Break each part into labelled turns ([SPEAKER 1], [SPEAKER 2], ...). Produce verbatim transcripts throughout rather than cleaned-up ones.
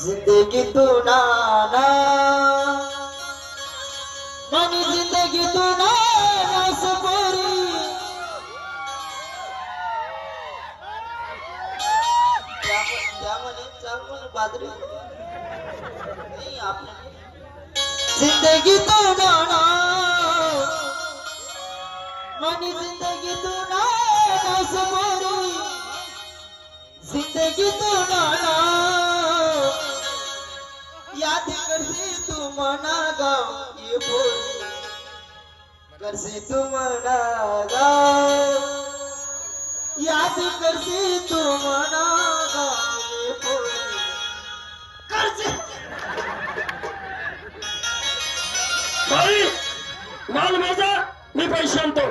[SPEAKER 1] जिंदगी तू नाना मनी जिंदगी तू नाना सबरी क्या मने चावल बादरी नहीं आपने जिंदगी तू नाना मनी जिंदगी तू नाना सबरी जिंदगी तू नाना याद करसी तू मना गाँव ये बोली करसी तू मना गाँव याद करसी तू मना गाँव ये बोली करसी
[SPEAKER 2] भाई माल माझा मी पैसे आणतो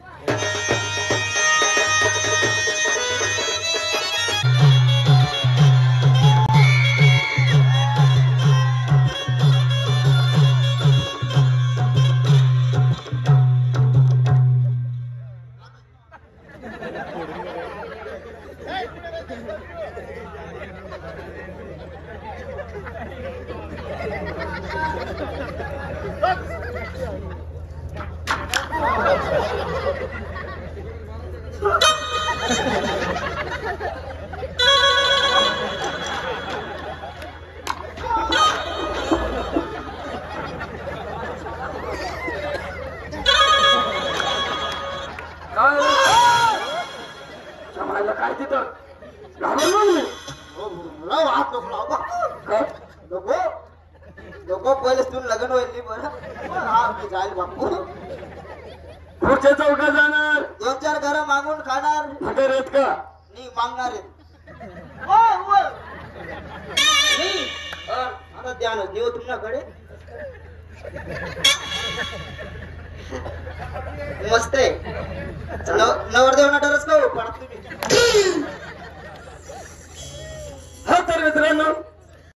[SPEAKER 2] काय तिथं घाबरलो मी
[SPEAKER 1] हात नको नको नको पहिले तू लग्न होईल बरं हा मी जाईल बापू
[SPEAKER 2] पुढच्या चौका जाणार
[SPEAKER 1] दोन चार घर मागून खाणार
[SPEAKER 2] हटर आहेत का
[SPEAKER 1] नाही मागणार आहेत आता द्या ना देव तुमच्याकडे मस्त आहे नवरदेव नटरच का पडत तुम्ही
[SPEAKER 2] हा तर मित्रांनो